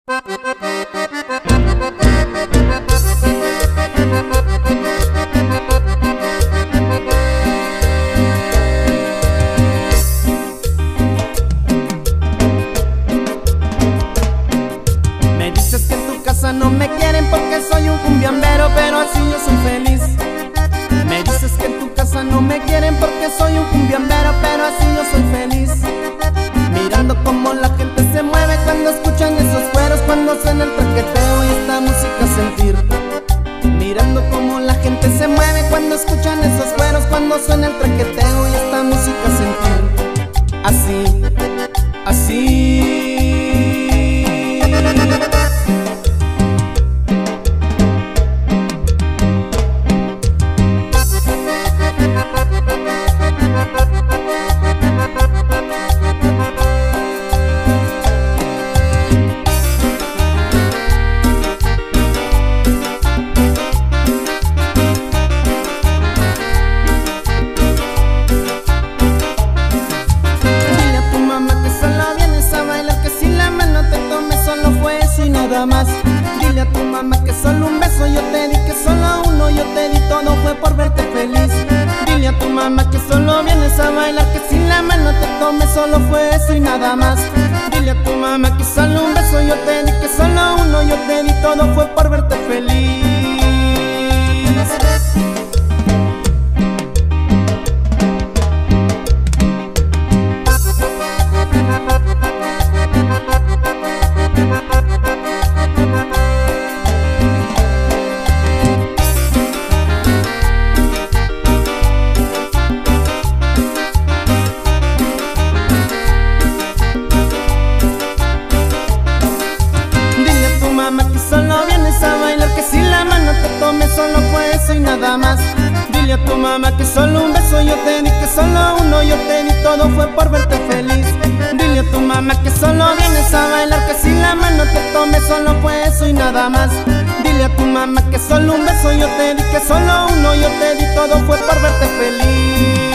Me dices que en tu casa no me quieren porque soy un cumbiambero, pero así yo soy feliz. Me dices que en tu casa no me quieren porque soy un cumbiambero, pero así yo soy feliz. Mirando cómo la gente se mueve cuando escuchan esos cueros, cuando suena el traqueteo y esta música sentir. Mirando cómo la gente se mueve cuando escuchan esos cueros, cuando suena el traqueteo y esta música sentir. Así, así. Más. Dile a tu mamá que solo un beso yo te di, que solo uno yo te di, todo fue por verte feliz. Dile a tu mamá que solo vienes a bailar, que sin la mano te tome, solo fue eso y nada más. Dile a tu mamá que solo un beso yo te di, que solo uno yo te di, todo fue por verte feliz. Solo vienes a bailar, que si la mano te tome, solo fue eso y nada más. Dile a tu mamá que solo un beso yo te di, que solo uno yo te di, todo fue por verte feliz. Dile a tu mamá que solo vienes a bailar, que si la mano te tome, solo fue eso y nada más. Dile a tu mamá que solo un beso yo te di, que solo uno yo te di, todo fue por verte feliz.